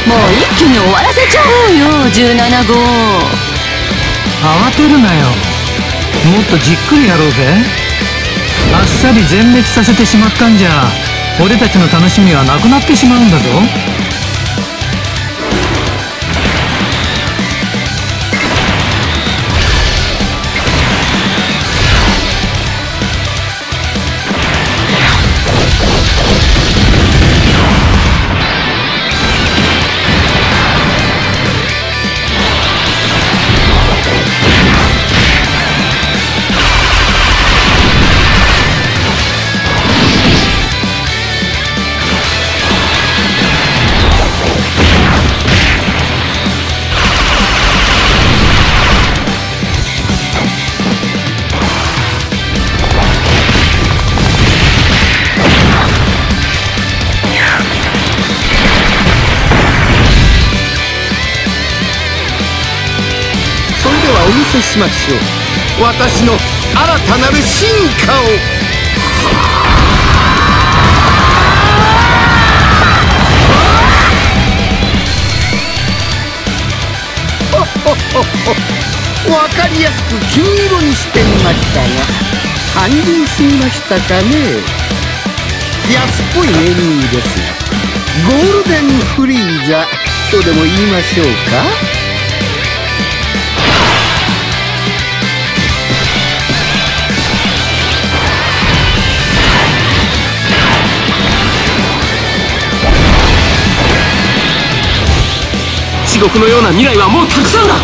もう一気に終わらせちゃおうよ、17号。 慌てるなよ。もっとじっくりやろうぜ。あっさり全滅させてしまったんじゃ俺たちの楽しみはなくなってしまうんだぞ。 お見せしましょう、私の新たなる進化を。わかりやすく金色にしてみましたが、単純すぎましたかね。安っぽいネーミングですが、ゴールデンフリーザとでも言いましょうか。 地獄のような未来はもうたくさんだ。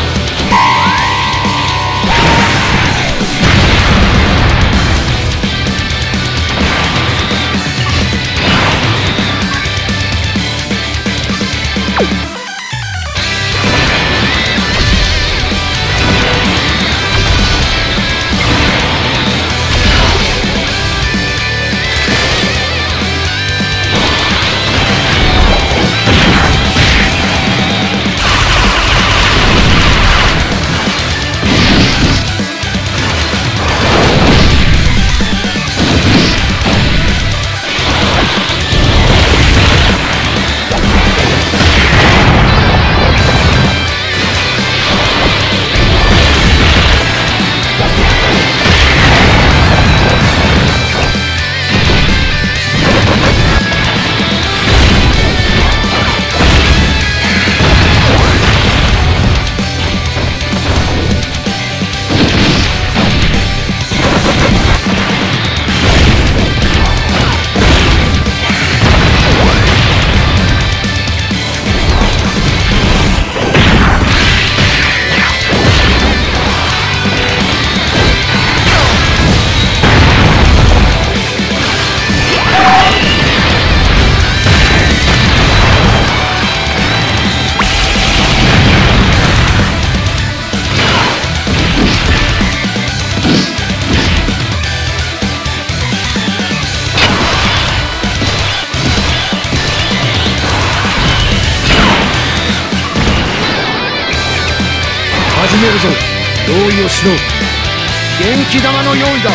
始めるぞ。用意をしろ。元気玉の用意だ。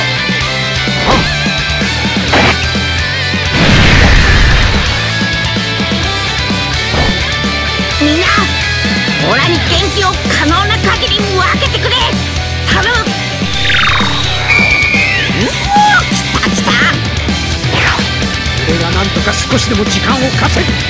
みんな、オラに元気を可能な限り分けてくれ。頼む。来た来た。 俺がなんとか少しでも時間を稼ぐ。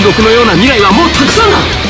獄のような未来はもうたくさんだ。